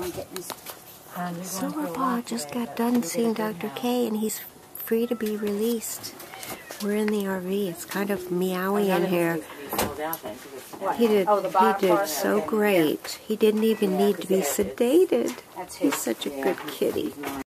Silverpaw just got done seeing Dr. K, and he's free to be released. We're in the RV. It's kind of meowy in here. He did so great. He didn't even need to be sedated. He's such a good kitty.